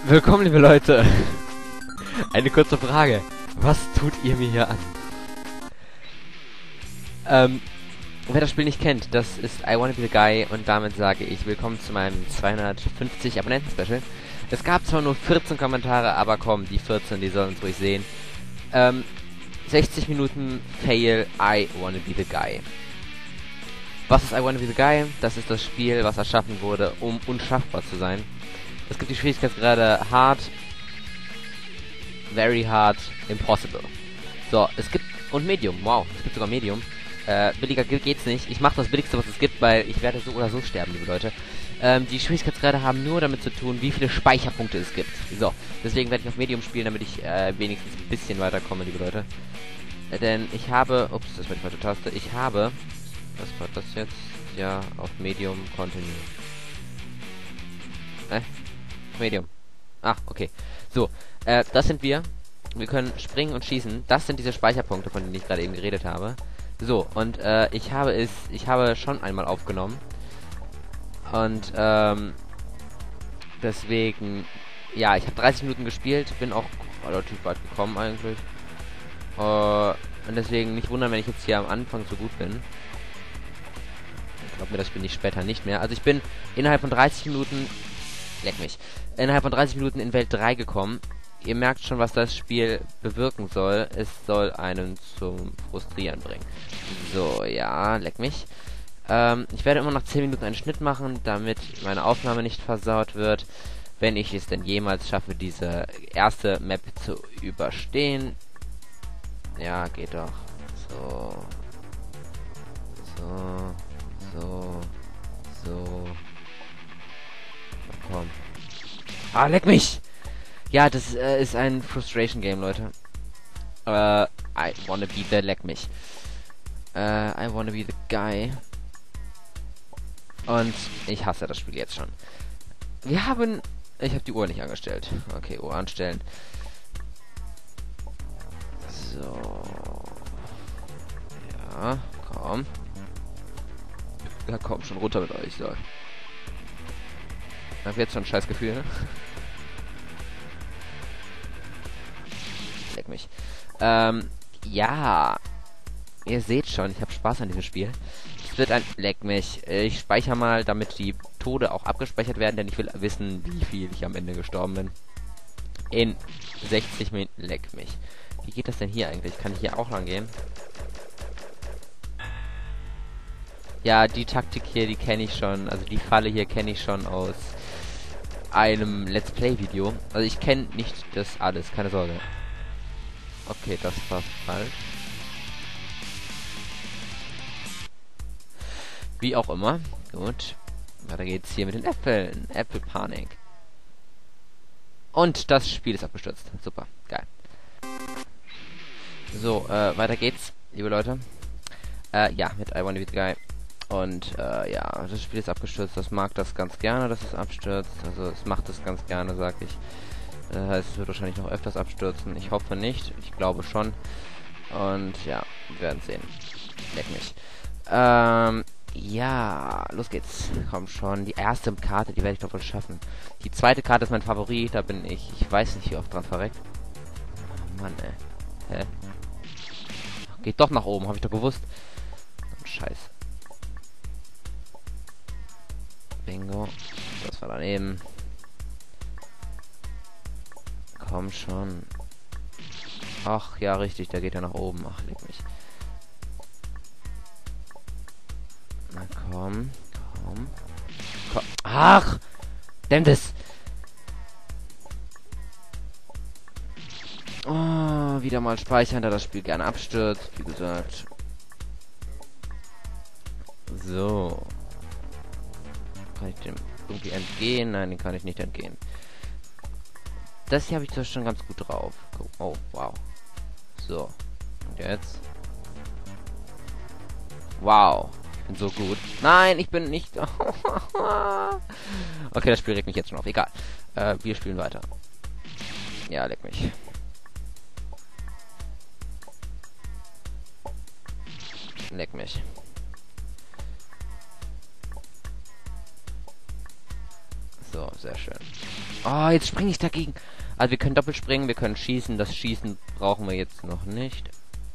Willkommen, liebe Leute. Eine kurze Frage. Was tut ihr mir hier an? Wer das Spiel nicht kennt, das ist I Wanna Be The Guy und damit sage ich willkommen zu meinem 250 Abonnenten-Special. Es gab zwar nur 14 Kommentare, aber komm, die 14, die sollen uns ruhig sehen. 60 Minuten Fail I Wanna Be The Guy. Was ist I Wanna Be The Guy? Das ist das Spiel, was erschaffen wurde, um unschaffbar zu sein. Es gibt die Schwierigkeitsgrade Hard, Very Hard, Impossible. So, es gibt... Und Medium, wow, es gibt sogar Medium. Billiger geht's nicht. Ich mache das Billigste, was es gibt, weil ich werde so oder so sterben, liebe Leute. Die Schwierigkeitsgrade haben nur damit zu tun, wie viele Speicherpunkte es gibt. So, deswegen werde ich auf Medium spielen, damit ich wenigstens ein bisschen weiterkomme, liebe Leute. Denn ich habe... Ups, das war die falsche Taste. Ich habe... Was war das jetzt? Ja, auf Medium Continue. Medium. Ach, okay. So, das sind wir. Wir können springen und schießen. Das sind diese Speicherpunkte, von denen ich gerade eben geredet habe. So, und ich habe schon einmal aufgenommen. Und deswegen, ja, ich habe 30 Minuten gespielt, bin auch relativ weit gekommen eigentlich. Und deswegen nicht wundern, wenn ich jetzt hier am Anfang so gut bin. Ich glaube mir, das bin ich später nicht mehr. Also ich bin innerhalb von 30 Minuten... Leck mich. Innerhalb von 30 Minuten in Welt 3 gekommen. Ihr merkt schon, was das Spiel bewirken soll. Es soll einen zum Frustrieren bringen. So, ja, leck mich. Ich werde immer nach 10 Minuten einen Schnitt machen, damit meine Aufnahme nicht versaut wird. Wenn ich es denn jemals schaffe, diese erste Map zu überstehen. Ja, geht doch. So. So. So. So. Komm. Ah, leck mich! Ja, das ist ein Frustration Game, Leute. I wanna be the leck mich. I wanna be the guy. Und ich hasse das Spiel jetzt schon. Wir haben... Ich habe die Uhr nicht angestellt. Okay, Uhr anstellen. So. Ja, komm. Ja, komm, schon runter mit euch, so. Ich hab jetzt schon ein scheiß Gefühl, ne? Leck mich. Ja. Ihr seht schon, ich habe Spaß an diesem Spiel. Es wird ein... Leck mich. Ich speichere mal, damit die Tode auch abgespeichert werden, denn ich will wissen, wie viel ich am Ende gestorben bin. In 60 Minuten... Leck mich. Wie geht das denn hier eigentlich? Kann ich hier auch lang gehen? Ja, die Taktik hier, die kenne ich schon. Also die Falle hier kenne ich schon aus einem Let's Play Video. Also ich kenne nicht das alles, keine Sorge. Okay, das war falsch. Wie auch immer. Gut. Weiter geht's hier mit den Äpfeln. Äpfelpanik. Und das Spiel ist abgestürzt. Super, geil. So, weiter geht's, liebe Leute. Ja, mit I Wanna Be The Guy. Und ja, das Spiel ist abgestürzt. Das mag das ganz gerne, dass es abstürzt. Also es macht es ganz gerne, sag ich. Das heißt, es wird wahrscheinlich noch öfters abstürzen. Ich hoffe nicht. Ich glaube schon. Und ja, wir werden sehen. Leck mich. Ja, los geht's. Komm schon. Die erste Karte, die werde ich doch wohl schaffen. Die zweite Karte ist mein Favorit. Da bin ich... Ich weiß nicht, wie oft dran verreckt. Oh Mann, ey. Hä? Geht doch nach oben, habe ich doch gewusst. Scheiße. Bingo. Das war daneben. Komm schon. Ach, ja, richtig, der geht ja nach oben. Ach, leg mich. Na komm. Komm. Komm. Ach! Damn this! Oh, wieder mal speichern, da das Spiel gerne abstürzt. Wie gesagt. So. Kann ich dem irgendwie entgehen? Nein, den kann ich nicht entgehen. Das hier habe ich doch schon ganz gut drauf. Oh, wow. So. Und jetzt? Wow. Ich bin so gut. Nein, ich bin nicht... Okay, das Spiel regt mich jetzt schon auf. Egal. Wir spielen weiter. Ja, leck mich. Leck mich. So, sehr schön. Oh, jetzt springe ich dagegen. Also wir können doppelt springen, wir können schießen. Das Schießen brauchen wir jetzt noch nicht.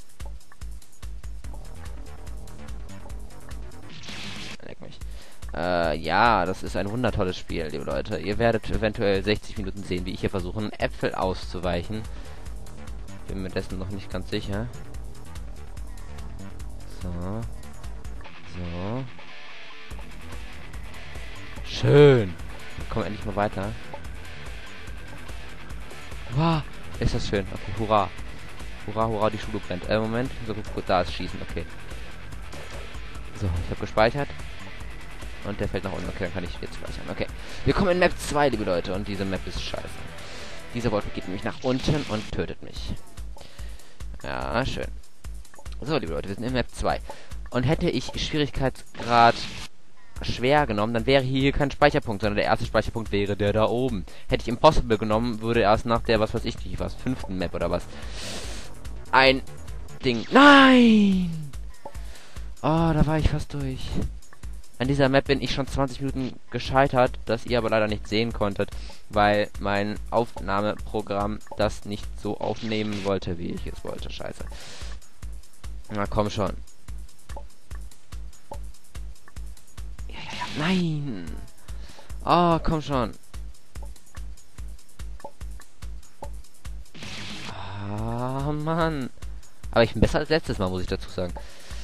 Leck mich. Ja, das ist ein wundertolles Spiel, liebe Leute. Ihr werdet eventuell 60 Minuten sehen, wie ich hier versuche, einen Äpfel auszuweichen. Bin mir dessen noch nicht ganz sicher. So. So. Schön. Komm endlich mal weiter. Wow, ist das schön. Okay, hurra. Hurra, hurra, die Schule brennt. Moment. So, gut, da ist Schießen, okay. So, ich habe gespeichert. Und der fällt nach unten. Okay, dann kann ich jetzt speichern. Okay. Wir kommen in Map 2, liebe Leute. Und diese Map ist scheiße. Diese Wolke geht nämlich nach unten und tötet mich. Ja, schön. So, liebe Leute, wir sind in Map 2. Und hätte ich Schwierigkeitsgrad schwer genommen, dann wäre hier kein Speicherpunkt, sondern der erste Speicherpunkt wäre der da oben. Hätte ich Impossible genommen, würde erst nach der, was weiß ich nicht, was, 5. Map oder was, ein Ding. Nein! Oh, da war ich fast durch. An dieser Map bin ich schon 20 Minuten gescheitert, das ihr aber leider nicht sehen konntet, weil mein Aufnahmeprogramm das nicht so aufnehmen wollte, wie ich es wollte. Scheiße. Na komm schon. Nein! Oh, komm schon. Ah, Mann. Aber ich bin besser als letztes Mal, muss ich dazu sagen.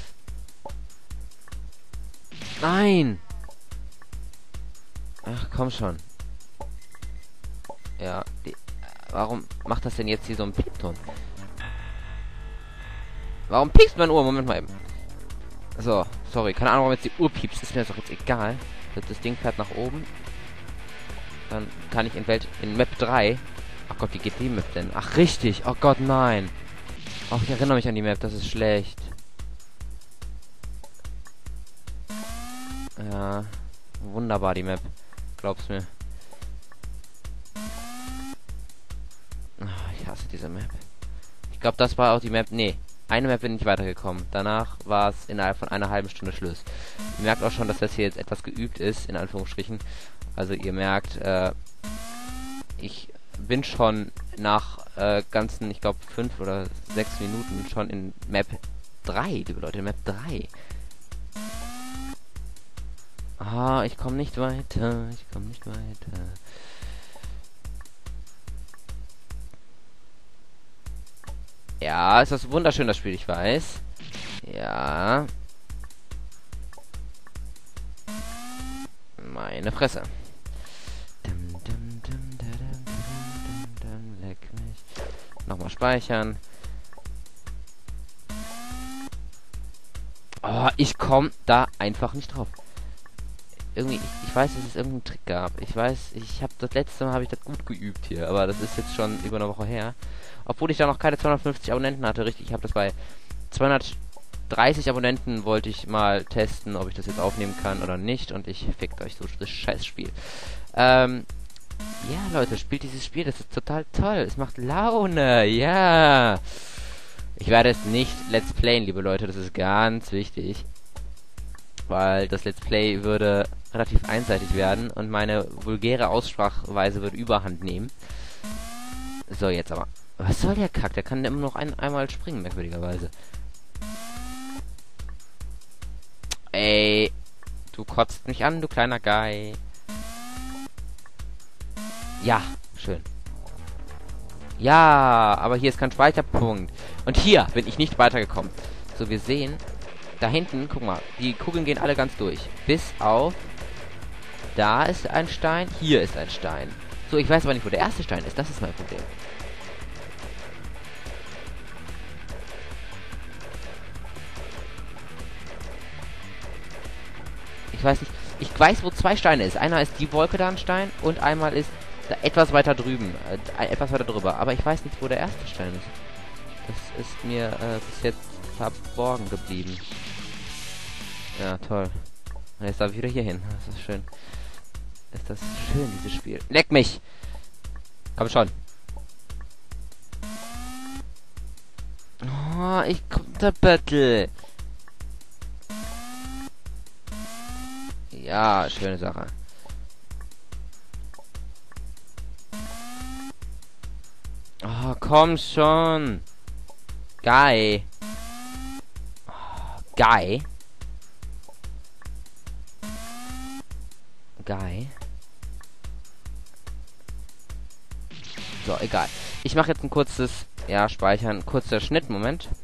Nein! Ach, komm schon. Ja, warum macht das denn jetzt hier so ein Piepton? Warum piepst meine Uhr? Moment mal eben. So, sorry, keine Ahnung, warum jetzt die Uhr piepst. Ist mir doch jetzt egal. Das Ding fährt nach oben. Dann kann ich in Map 3. Ach Gott, wie geht die Map denn? Ach, richtig. Oh Gott, nein. Ach, ich erinnere mich an die Map. Das ist schlecht. Ja, wunderbar, die Map. Glaub's mir. Ach, ich hasse diese Map. Ich glaube, das war auch die Map. Nee. Eine Map bin ich weitergekommen. Danach war es innerhalb von einer halben Stunde Schluss. Ihr merkt auch schon, dass das hier jetzt etwas geübt ist, in Anführungsstrichen. Also ihr merkt, ich bin schon nach ganzen, ich glaube 5 oder 6 Minuten schon in Map 3, liebe Leute, in Map 3. Ah, ich komme nicht weiter, ich komme nicht weiter. Ja, ist das wunderschön, das Spiel, ich weiß. Ja. Meine Fresse. Leck mich. Nochmal speichern. Oh, ich komme da einfach nicht drauf. Irgendwie, ich weiß, dass es irgendeinen Trick gab. Ich weiß, das letzte Mal habe ich das gut geübt hier, aber das ist jetzt schon über eine Woche her. Obwohl ich da noch keine 250 Abonnenten hatte, richtig. Ich habe das bei 230 Abonnenten wollte ich mal testen, ob ich das jetzt aufnehmen kann oder nicht. Und ich fickt euch so das Scheißspiel. Ja, Leute, spielt dieses Spiel. Das ist total toll. Es macht Laune. Ja. Ich werde es nicht Let's Playen, liebe Leute. Das ist ganz wichtig. Weil das Let's Play würde relativ einseitig werden und meine vulgäre Aussprachweise würde Überhand nehmen. So, jetzt aber. Was soll der Kack? Der kann immer noch einmal springen, merkwürdigerweise. Ey, du kotzt mich an, du kleiner Guy. Ja, schön. Ja, aber hier ist kein Speicherpunkt. Und hier bin ich nicht weitergekommen. So, wir sehen, da hinten, guck mal, die Kugeln gehen alle ganz durch. Bis auf, da ist ein Stein, hier ist ein Stein. So, ich weiß aber nicht, wo der erste Stein ist. Das ist mein Problem. Ich weiß nicht. Ich weiß, wo 2 Steine ist. Einer ist die Wolke da ein Stein und einmal ist da etwas weiter drüben. Etwas weiter drüber. Aber ich weiß nicht, wo der erste Stein ist. Das ist mir bis jetzt verborgen geblieben. Ja, toll. Und jetzt darf ich wieder hier hin. Das ist schön. Ist das schön, dieses Spiel. Leck mich! Komm schon. Oh, ich komm der Battle. Ja, schöne Sache. komm schon. Guy. Guy. Guy. So, egal. Ich mache jetzt ein kurzes, ja, Speichern, kurzer Schnitt, Moment.